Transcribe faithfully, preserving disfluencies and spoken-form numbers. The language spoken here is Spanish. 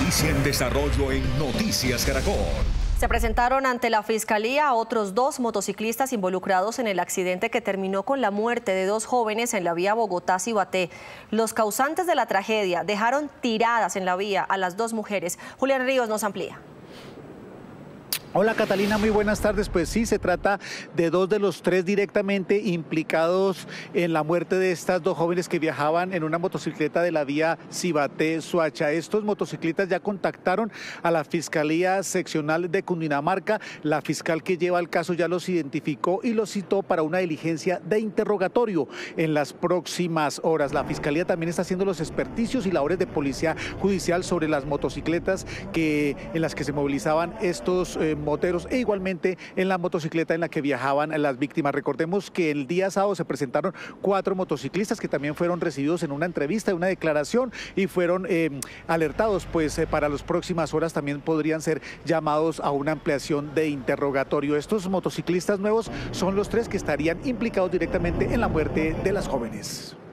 Noticia en desarrollo en Noticias Caracol. Se presentaron ante la Fiscalía otros dos motociclistas involucrados en el accidente que terminó con la muerte de dos jóvenes en la vía Bogotá-Cibaté. Los causantes de la tragedia dejaron tiradas en la vía a las dos mujeres. Julián Ríos nos amplía. Hola Catalina, muy buenas tardes. Pues sí, se trata de dos de los tres directamente implicados en la muerte de estas dos jóvenes que viajaban en una motocicleta de la vía Cibaté-Soacha. Estos motociclistas ya contactaron a la Fiscalía Seccional de Cundinamarca. La fiscal que lleva el caso ya los identificó y los citó para una diligencia de interrogatorio en las próximas horas. La Fiscalía también está haciendo los experticios y labores de policía judicial sobre las motocicletas que, en las que se movilizaban estos eh, moteros e igualmente en la motocicleta en la que viajaban las víctimas. Recordemos que el día sábado se presentaron cuatro motociclistas que también fueron recibidos en una entrevista, en una declaración y fueron eh, alertados, pues eh, para las próximas horas también podrían ser llamados a una ampliación de interrogatorio. Estos motociclistas nuevos son los tres que estarían implicados directamente en la muerte de las jóvenes.